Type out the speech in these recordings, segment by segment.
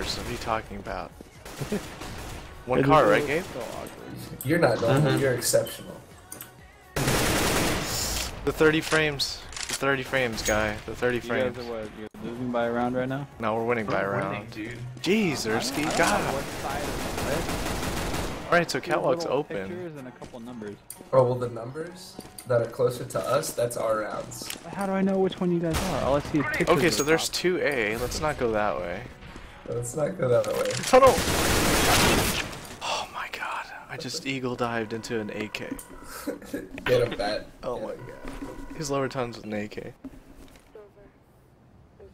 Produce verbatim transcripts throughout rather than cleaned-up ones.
person. What are you talking about? One car, right, Gabe? So awkward. You're not normal. Mm-hmm. You're exceptional. The thirty frames. The thirty frames, guy. The thirty You guys frames. are what? You're losing by a round right now? No, we're winning by a We're round. winning, dude. Jeez, I don't- Ersky, I don't know God. what side is it. Alright, so Two Catwalk's little open. Pictures and a couple numbers. Oh well, the numbers that are closer to us, that's our rounds. How do I know which one you guys are? All I see is pictures. Okay, of so the there's top. two A. Let's not go that way. Let's not go that way. Tunnel! Oh my god. I just eagle dived into an A K. Get him, bat. Oh Get my him. god. His lower tongue's with an A K. It's over. I'm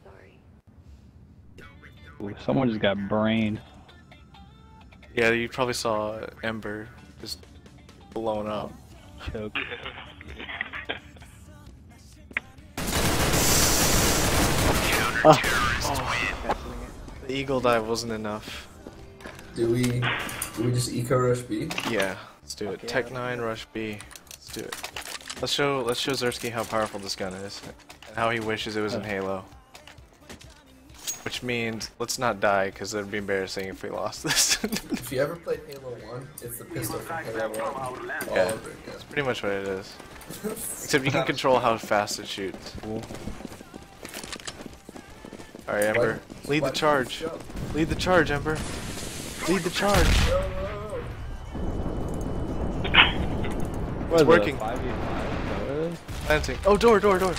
sorry. Ooh, someone just got brained. Yeah, you probably saw Ember just blown up. Choke. The eagle dive wasn't enough. Do we? Do we just eco rush B? Yeah, let's do it. Tech nine, Rush B. Let's do it. Let's show let's show Zersky how powerful this gun is and how he wishes it was in Halo. Which means let's not die because it'd be embarrassing if we lost this. If you ever played Halo one, it's the pistol from Halo one. All Yeah. over again. That's pretty much what it is. Except you can control how fast it shoots. Alright, Ember. Why- Lead why the did you charge. jump? Lead the charge, Ember. Lead the charge. What is it, working. a five v five? Is that what it is? Planting. Oh, door, door, door.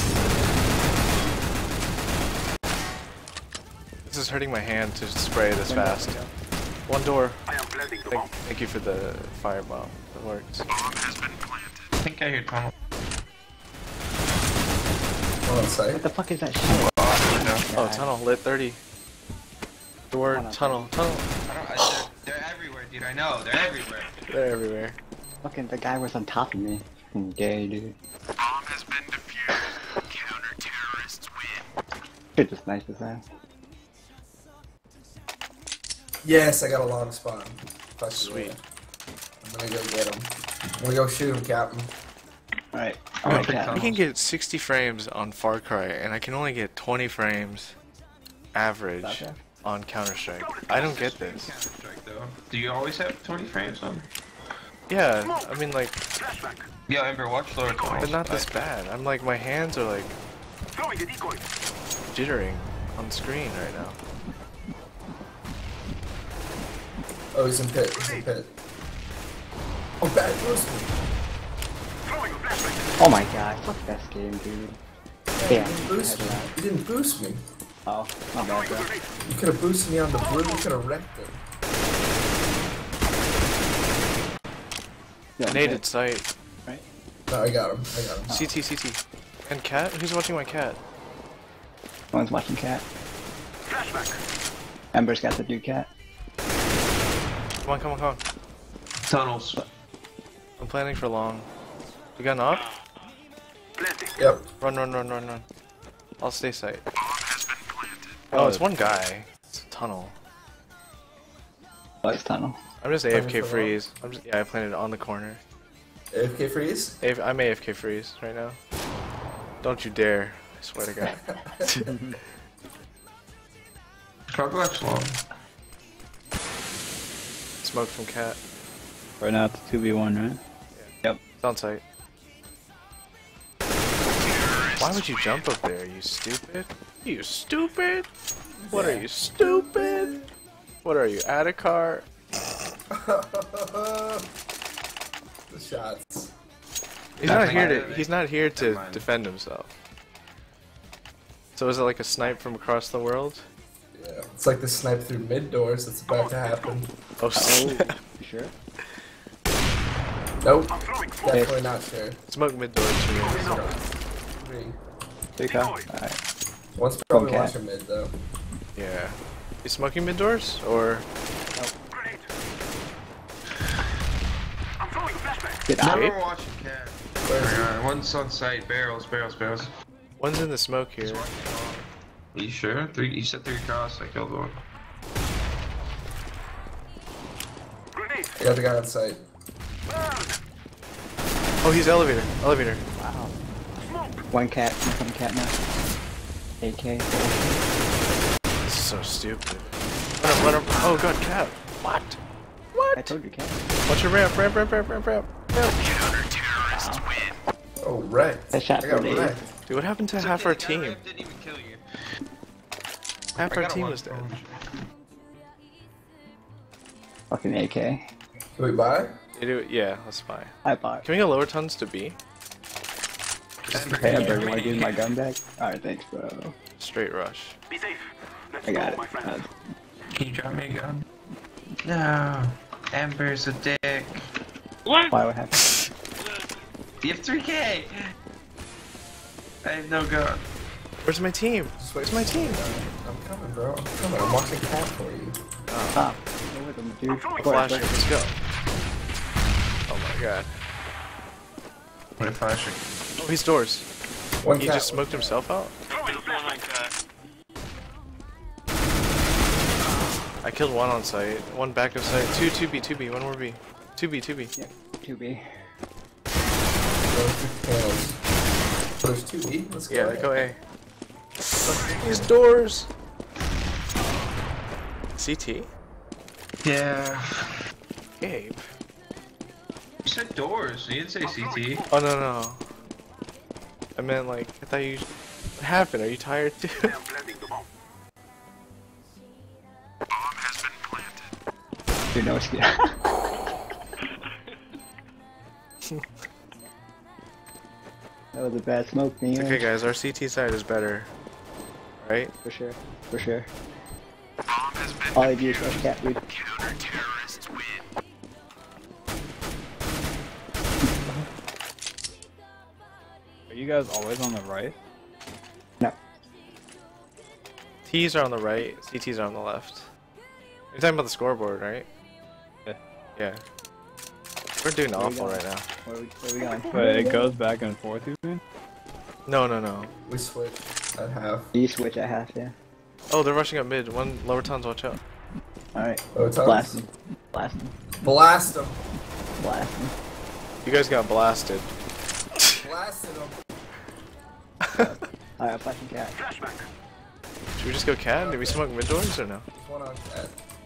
This is hurting my hand to spray this fast. One door. Thank, thank you for the firebomb. That works. I think I hear tunnel. Oh, sorry. What the fuck is that shit? Oh, tunnel. Lit thirty. Door, Hold on. tunnel, tunnel. I don't, I, they're, they're everywhere, dude. I know. They're everywhere. They're everywhere. Fucking the guy was on top of me. Fucking gay, dude. Bomb has been defused. Counter-terrorists win. Shit just nice as that. Yes, I got a long spawn. Fuck Sweet. yeah. I'm gonna go get him. I'm gonna go shoot him, Captain. Alright. I'm Alright, gonna pick cat. I can get sixty frames on Far Cry, and I can only get twenty frames average Okay. on Counter-Strike. I don't get this. Counter-Strike, though. Do you always have twenty frames on? Yeah, I mean, like, Yo, Ember, watch lower tunnels. but not this bad. I'm like, my hands are like jittering on screen right now. Oh, he's in pit. He's in pit. Oh, bad boost me. Oh my god, fuck this game, dude. He Yeah. didn't boost me. He didn't boost me. Oh, my bad, bro. You could have boosted me on the blue. You could have wrecked it. Yeah, Naded sight. right? No, I got him. I got him. C T, C T. And cat? Who's watching my cat? One's watching cat. Ember's got the dude cat. Come on, come on, come on. Tunnels. I'm planning for long. You got knocked? Yep. Run, run, run, run, run. I'll stay sight. Oh, it's one guy. It's a tunnel. Oh, it's tunnel. I'm just A F K Planning for freeze. I'm just, yeah, I planted on the corner. A F K freeze? A F I'm A F K freeze right now. Don't you dare. I swear to God. Carglass long. Smoke from cat. Right now it's a two v one, right? It's on site. Why would you jump up there, you stupid? You stupid? What are you, stupid? What are you, at a car? The shots. He's not Nothing here like to. that. He's not here Never to mind. defend himself. So is it like a snipe from across the world? Yeah. It's like the snipe through mid doors that's about to happen. Oh, Oh, snap. you sure? Nope. Definitely not sure. Smoke mid doors for me. Three. Three car? Alright. One's probably Okay. watching mid though. Yeah. You smoking mid doors or? Get out. Wait. Never watching cat. Where is he? Alright, one's on site. Barrels, barrels, barrels. One's in the smoke here. Are you sure? Three. You said three cross. I killed one. I got the guy on site. Oh, he's elevator. Elevator. Wow. One cat, one cat now. A K. This is so stupid. Run up, run up. Oh god, Cap. What? I told you, Cat. Watch your ramp, ramp, ramp, ramp, ramp, ramp. ramp. Counter-terrorists win. Oh, wrecked. That shot I got for Dave. wrecked. Dude, what happened to It's half okay, our the team? counter ramp didn't even kill you. Half I our got a team one was dead. punch. Fucking A K. Can we buy? They do it, yeah, that's fine. I bought. Can we go lower tons to B? Hey, Amber, you wanna give my gun back? Alright, thanks, bro. Straight rush. Be safe. Let's I got go, my it. friend. Uh, Can you drop me a gun? No. Amber's a dick. why would happen? You have three K! I have no gun. Where's my team? Just wait Where's my team? I'm coming, bro. I'm coming. I'm watching Cat for you. Stop. Go with him, dude. Go Flashing, ahead. let's go. Oh my god. What a flashing. Oh, he's doors. One He cat, just one smoked cat. himself out? Throwing a flashlight. I killed one on site. One back of site. Two, two B, two B, one more B. Two B, two B. Yeah, two B. Those two panels. Oh, there's two B. Let's go. Yeah, go A. These doors! C T? Yeah. Gabe. You said doors, you didn't say C T. Oh no no. I meant like, I thought you... What happened? Are you tired too? I'm planting the bomb. Bomb has been planted. Dude, no excuse. That was a bad smoke, man. Okay guys, our C T side is better. Right? For sure. For sure. Bomb has been All I do is rush Cat, dude. counter-terrorists win. Are you guys always on the right? No. T's are on the right, C T's are on the left. You're talking about the scoreboard, right? Yeah. Yeah. We're doing Where we awful going? right now. Where we, where we going? But it goes back and forth, you mean? No, no, no. We switched at half. You switch at half, yeah. Oh, they're rushing up mid. One lower tons, watch out. Alright. Oh, it's Blast him. Blast him. Blast him. Blast him. You guys got blasted. Blasted him. Alright, I'm flashing Cat. Flashback. Should we just go cat? Did we smoke mid doors or no? There's one on Cat.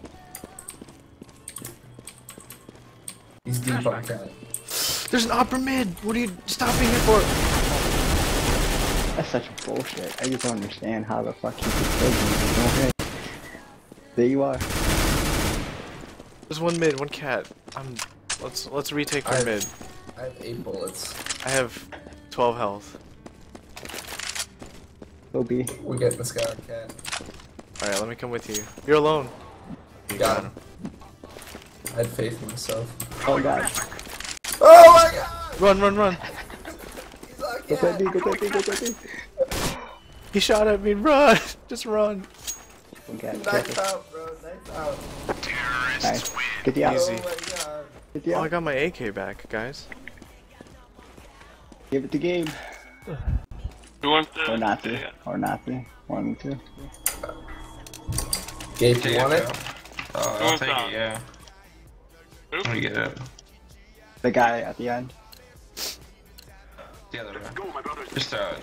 He's deep on Cat. There's an upper mid! What are you stopping it for? That's such bullshit. I just don't understand how the fuck you could kill me. Go ahead. There you are. There's one mid, one cat. I'm. Let's let's retake our I- mid. I have eight bullets. I have twelve health. Go B. We're getting this guy on Cat. All right, let me come with you. You're alone. You Got him. I had faith in myself. Oh god. Oh my god! Run, run, run! He's on Go Cat. B, go B, go B. He shot at me. Run! Just run. Okay, Knife careful. out, bro. Knife out. Terrorists Nice. win. Get the out. Easy. Oh my god. Get the Oh, I out. got my A K back, guys. Give it to game. Who wants to? Or not to. Or not to. One and two. Gabe, Take you want it? Uh, I'll wants take that? it, yeah. Let me get it. The guy at the end. The other one. Go, my brothers. Just uh,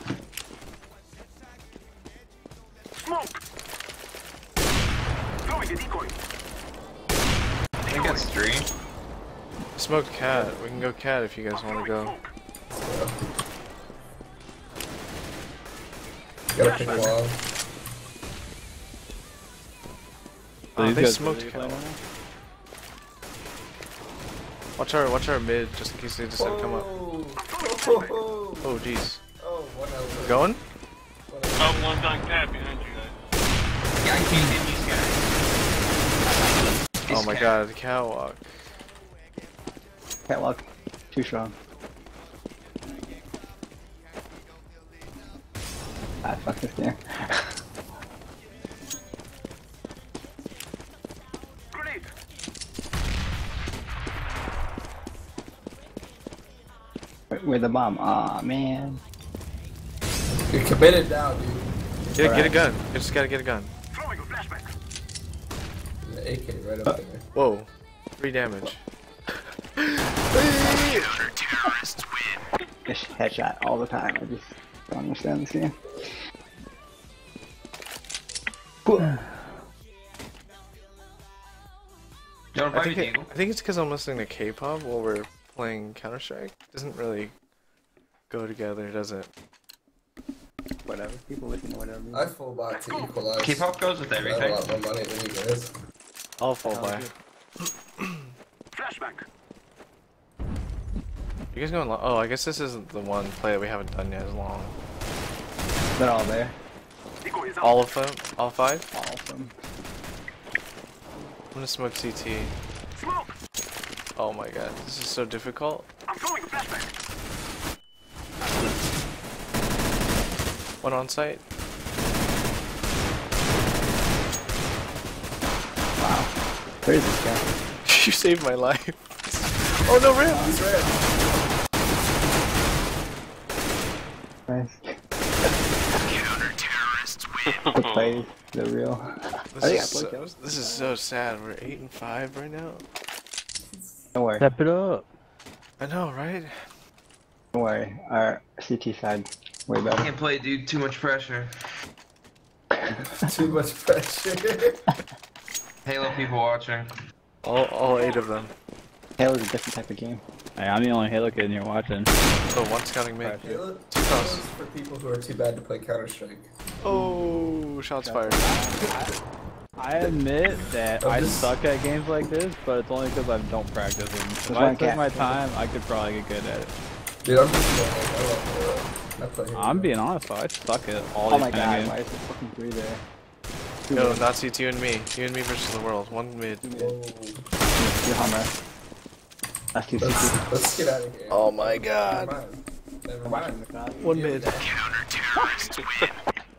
Smoke. Throwing a decoy. I think that's three. Smoked cat. We can go cat if you guys want to go. Smoke. Gotta pick one. Oh, These they guys smoked really cat. playing Watch our watch our mid just in case they decide to come up. Oh, oh, Oh jeez. oh, one out. Going? Oh, one's on cap behind you guys. Yeah, I can't get these guys. Oh my god, the catwalk. Catwalk. Too strong. Ah, fuck this game. Grenade. Where- Where's the bomb? Aw, man. You're committed now, dude. Get a, get a Alright. gun. You just gotta get a gun. Throwing a flashback. The A K right up there. Whoa. Three damage. Counter-terrorists win. Just headshot all the time. I just don't understand this game. You wanna I buy me think, it, Deagle? I think it's because I'm listening to K-pop while we're playing Counter-Strike. Doesn't really go together, does it? Whatever. People listen to whatever. I full bot to equalize. K-pop goes with I have a everything. lot more money than you guys. I'll fall by. Flashback. You guys going long? Oh, I guess this isn't the one play that we haven't done yet as long. They're all there. Decoy is out. All of them? All five? All of them. I'm gonna smoke C T. Smoke. Oh my god, this is so difficult. I'm throwing a flashback. One on site. Wow. Where's this guy? You saved my life. Oh no, Ram! He's red. Nice. Counter-terrorists win. The plays. The real. This I think is, I so, played those. this is so sad. We're eight and five right now. Don't worry. Step it up. I know, right? Don't worry. Our C T side way better. Can't play, dude. Too much pressure. Too much pressure. Halo people watching. All, all eight of them. Halo's a different type of game. Hey, I'm the only Halo kid in here watching. Oh, one's counting me. Right. Halo Two cross. Halo's for people who are too bad to play Counter-Strike. Oh, shots fired. I admit that I'm I just- suck at games like this, but it's only because I don't practice them. If why I I took can't. my time, I could probably get good at it. Dude, I'm just playing. I love Halo. I play Halo. I'm being honest though, I suck at all Oh these my kind god, of why games. is there fucking three there? Two No, mid. not you, you and me. You and me versus the world. One mid. Whoa. Two Hummer. That's two C T. Let's, let's get out of here. Oh my Never god. mind. Never I'm watching mind. the crowd. One mid. Counter-terrorists win.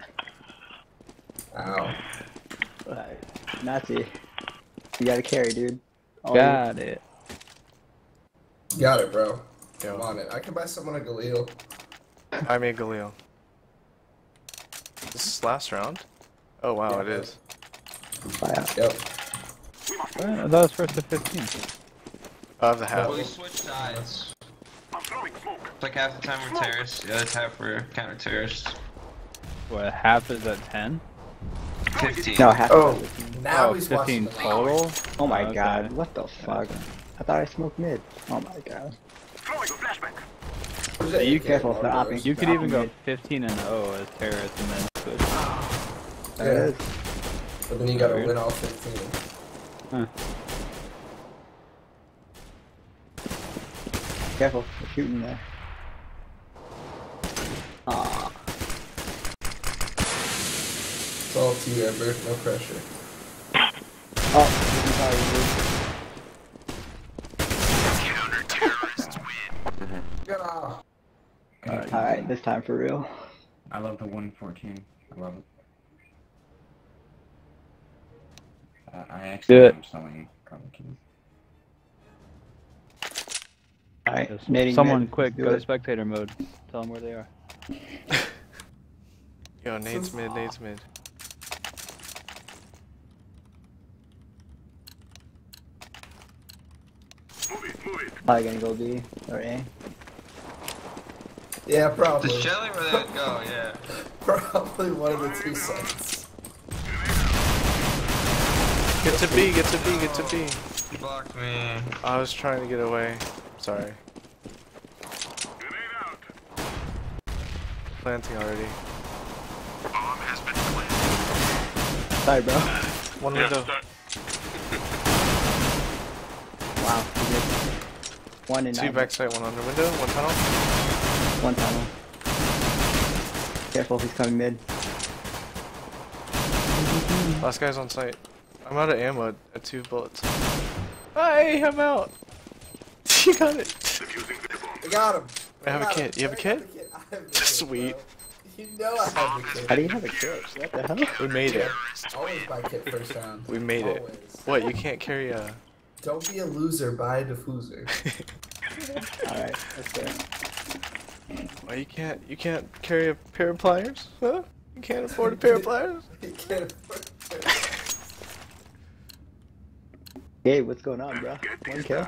Ow. Alright. Nazi. You gotta carry, dude. All Got it. Got it, bro. Yo. I'm on it. I can buy someone a Galil. I made Galil. This is last round? Oh wow, Yeah, it is. you. Buy out. Yep. Well, that was first to fifteen. I have the half. Well, we switched sides. I'm throwing smoke. It's like half the time we're terrorists, the other half we're counter-terrorists. What, half is at ten? fifteen. No, half Oh, of it. now Oh, he's fifteen watching the total? Oh my Okay. god, what the fuck? I thought I smoked mid. Oh my god. Throwing a flashback. Who's that? You can't careful, ignore they're those. opping. You could even go Mid. fifteen and oh as terrorists and then switch. There it Yeah. is. But then you gotta Weird. win all fifteen. Huh. Careful, they're shooting there. Aw. It's all to you, Ember. No pressure. Oh, I'm sorry, Counter-terrorists win. Yeah. dude. Alright, this time for real. I love the one fourteen. I love it. Uh, I actually Do it. am selling Chroma keys. Alright, Just nading Someone mid. quick, Do go to it. spectator mode. Tell them where they are. Yo, nades mid, nades mid. Move it, move it. Probably gonna go B or A. Yeah, probably. Does Shelly where that go? Yeah. Probably one of the two sides. Get to B, get to B, get to B. He blocked me. I was trying to get away. Sorry. Grenade out. Planting already. Bomb has been planted. Sorry, bro. One Yeah, window. start. Wow, he did. One in Two nine. backside, one under window, one tunnel. One tunnel. Careful, he's coming mid. Last guy's on site. I'm out of ammo at two bullets. Hi, I'm out. You got it. Defusing the bomb. I got him. I have a got kit. him. You have a I kit? got the kit. I have the Sweet. kit, bro. You know I have the kit. How do you have a kit? What the hell? We made it. Always buy kit first round. We made it. Always. What? You can't carry a. Don't be a loser, buy a diffuser. Alright, that's fair. Why you can't? You can't carry a pair of pliers? Huh? You can't afford a pair of pliers? You can't afford it. Hey, what's going on, bro? One kill?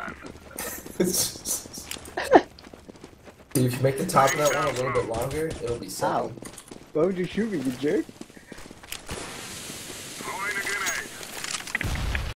Dude, if you make the top of that one a little bit longer, it'll be Ow. seven. Why would you shoot me, you jerk?